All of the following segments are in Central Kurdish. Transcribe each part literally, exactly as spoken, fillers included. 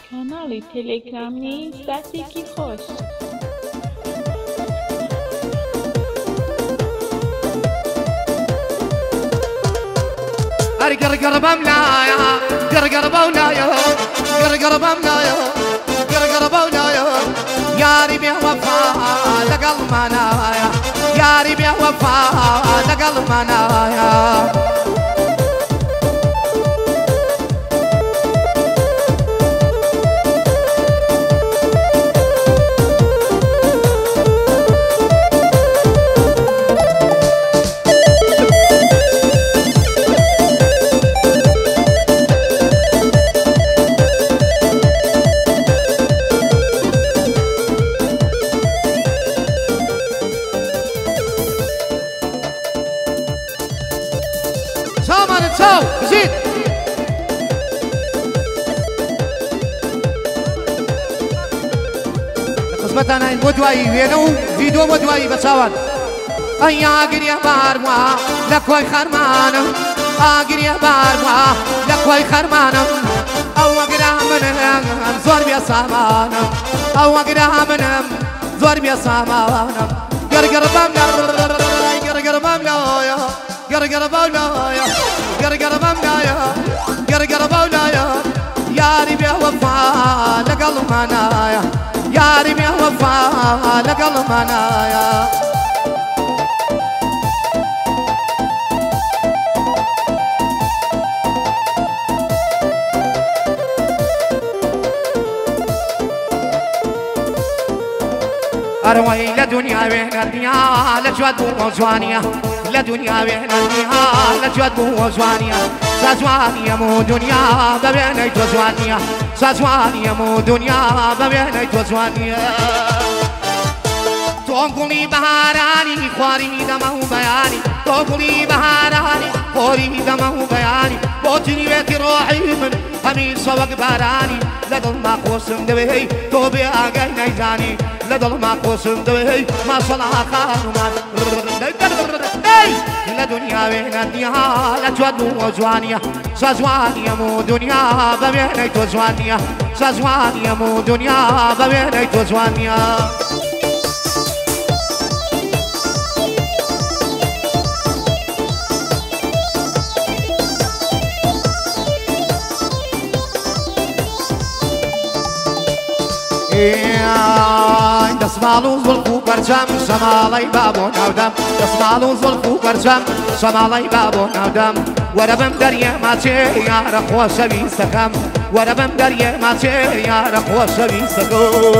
کاناڵی تێلێگرامی ساتێکی خۆش. قرقر بملايا قرقر بولايا قرقر بملايا قرقر بولايا ياري بيه وفا لقل منايا ياري بيه وفا لقل منايا زيد قسمتنا مدوي وينو فيديو مدوي بتصور اي اجر يا باروا لكوي خرمانه اجر يا باروا لكوي خرمانه او اجر من زور بيا سامانه او اجر من زور بيا سامانه قرقر بمنا قرقر بمنا قرقر بولايا قرقر بمنايا قرقر بولايا ياري بيه وفا لقل منايا ياري بيه وفا لقل منايا أروي لدنيا بين الدنيا لجود وزوانية لدنيا بين الدنيا لجود وزوانية سازوانية مو دنيا ببيني توزوانية سازوانية مو دنيا ببيني توزوانية توقلي بهاراني خواري دمه بياني توقلي بهاراني خواري دمه بياني بوتني بيتي روحي من همي سوق باراني لدل ما قوسم دوي توبي آقاي نيزاني لدل ما قوسم دوي ما صلاح خانومان لدنيا بين الدنيا لجود وزوانية سازوانية مو دنيا ببيني توزوانية سازوانية مو دنيا ببيني توزوانية دسمالو زلفو برجم شمالای بابو نودم دسمالو زلفو برجم شمالای بابو نودم وربم دریا ماچه یار خوشوی سکم وربم دریا ماچه یار خوشوی سکم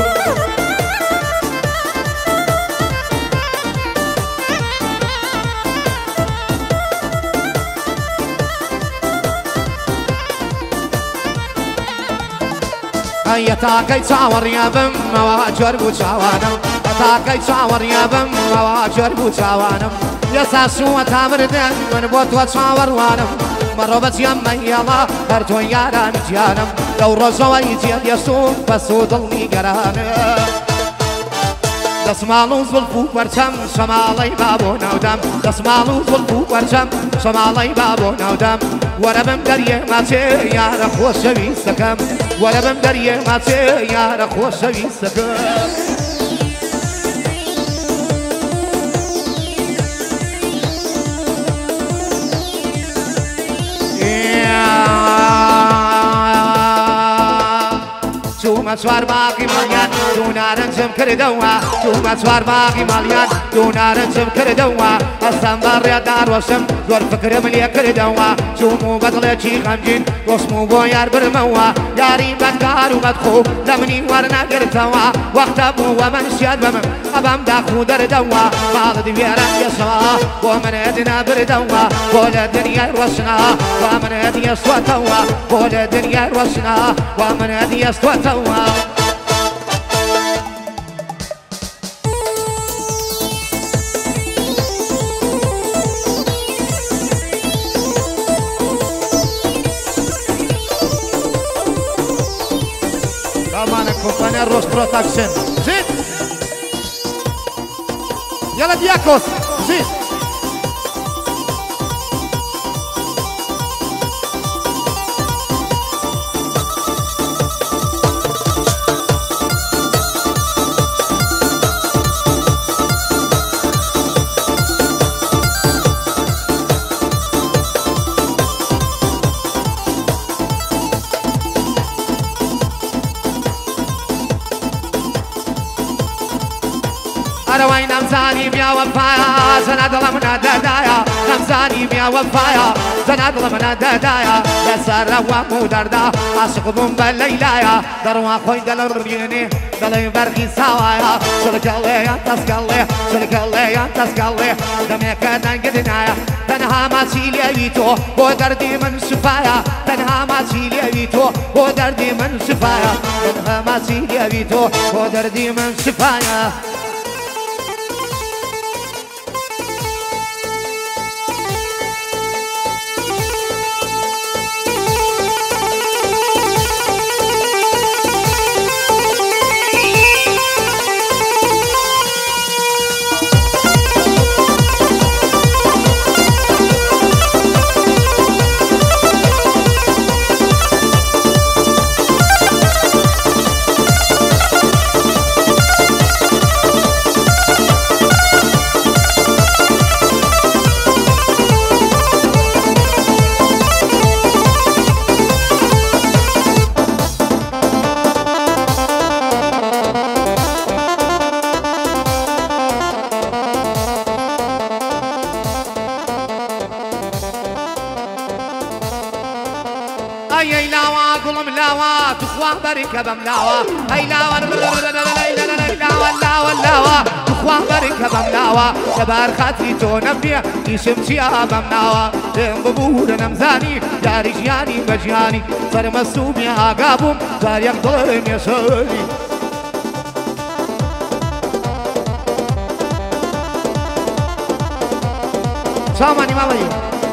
يتاكي تصور يا بم مواجر بوشاوانم يتاكي تصور يا بم مواجر بوشاوانم يا ساسو تامر دن من بوت وتصور وانم مربت يما يلا هرتو ياران جانم لو رزوا يجي يسوق بسود اللي قرانم دسمالو زلفو برچم شمالای بابو نودم دسمالو زلفو برچم شمالای بابو نودم وربم دریا ماچه یار خوشوی سکم وربم دریا ماچه یار خوشوی سکم ما سوار باقي مليان دونا رنجم كردوا ما سوار باقي مليان دونا رنجم كردوا أصلا بريا دار وسم زور فكر مليا كردوا شومو بطلة شي خمجين واسمو بويار برموا ياري بنكار ومدخو لمني ورنا قرتوا وقت أبو ومن شاد بمن أبام داخو دردوا بعض ديارا يسوا ومن ادنا بردوا قول الدنيا روسنا ومن ادي يسوتوا قول الدنيا روسنا ومن ادي يسوتوا كمان كومبانيا روس بروتاكشن زيد يلا دياكوس زيد أنا وين نمزاني بيا وفايا زناد الله من دايا نمزاني بيا وفايا زناد الله من دايا يا سارة ومودردا عاشق بوم بالليلايا دروا خوي دلريني دلي برقي سوايا شلك الله يا تسكالي شلك الله يا تسكالي دمك دنقدنايا تنها ما تشيليتو هو دردي من شفايا تنها ما تشيليتو هو دردي من شفايا تنها ما تشيليتو هو دردي من شفايا اي لاوا قلم لاوا تخوا بركب ملاوا اي لاوا لاوا لاوا لاوا تخوا بركب ملاوا تبار خاطري تو نبيا يشمشي ابا ملاوا ببور نمزاني داري جياني بجياني صار مسوب يا عقابهم صار يقدرن يسالي سامعني مالي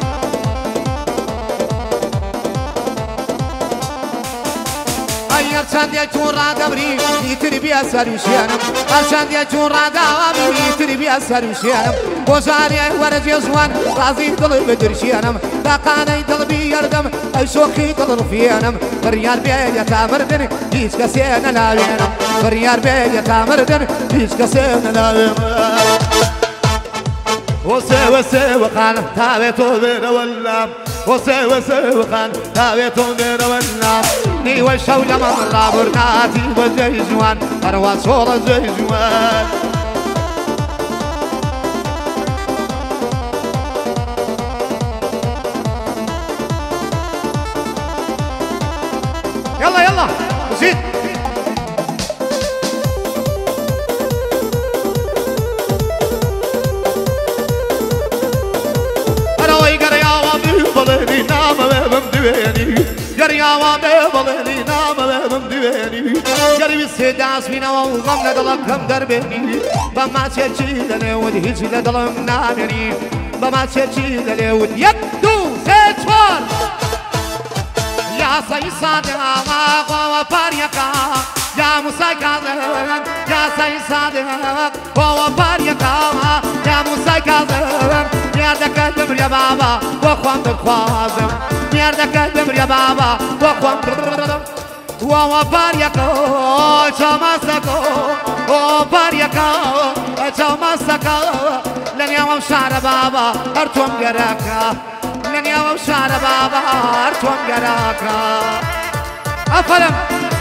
عشان يجون رادبري يتربي أسر وشيانم عشان يجون رادبري يتربي أسر وشيانم وزاري ورجي زوان رازي طلب درشيانم دقاني طلبي يردم أي شوخي طلب فيانم فريار بيا تامردن هيش كسينا لاوينم فريار بيا تامردن هيش كسينا لاوينم وسي وسي وخان تابتو بير والله وسي وسي وخان تابتو بير والله ني والشولة من رابرناتي وزي جوان أروى صورة زي جوان يلا يلا زيد بلني نام بمدويني قريا وبلني نام بمدويني قريب السداس فينا والغم لدلكم دربني بما تشي للود هيج لدلم نامني بما تشي للود يبدو سيتفار يا سيساد ما قوا باريكا يا موسيقى يا سيساد قوا باريكا يا موسيقى ميردك الدمر يا بابا وخوان بالخوازم ميردك الدمر يا بابا وخوان وهو باريكو شمسكو او باريكو شمسكو لن يوم شعر بابا ارتوم جراكا لن يوم شعر بابا ارتوم جراكا افلم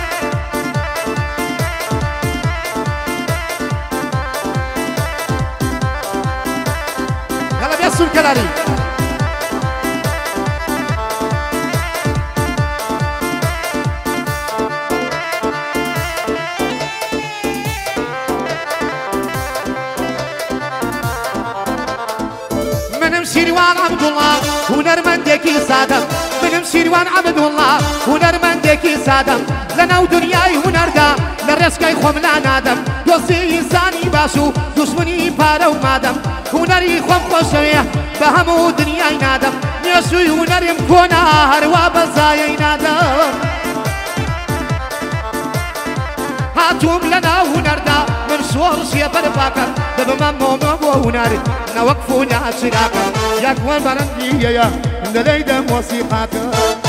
ياسر كلاري منم شيروان عبد الله ونرمندكي صادم منم شيروان عبد الله ونرمندكي صادم لنا ودنياي هنردا للرزقي خم لا نادم دوسي انساني باشو دشمني بارو مادم هنري خم خوشويه بهمو دنياي نادم نيسوي هنري مكونا هروا بزاي نادم هاتوم لنا هنردا من صور شي برفاكر دبمامو مو هنري نوقفونا شراكر يا كوان برندي يا من ليدا موسيقاكر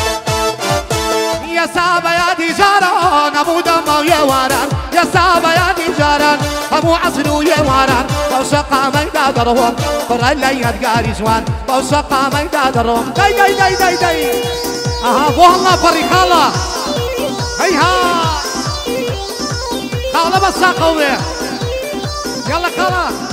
يا سابا يا دي جاران ابو دمو يا واران يا سابا يا دي جاران ابو عصرو يا واران بوسقا ميدا درهم قرا لا يدقاري زوان بوسقا ميدا درهم داي داي داي داي داي اها بو الله فريق الله هيها خاله بس قوي يلا خلاص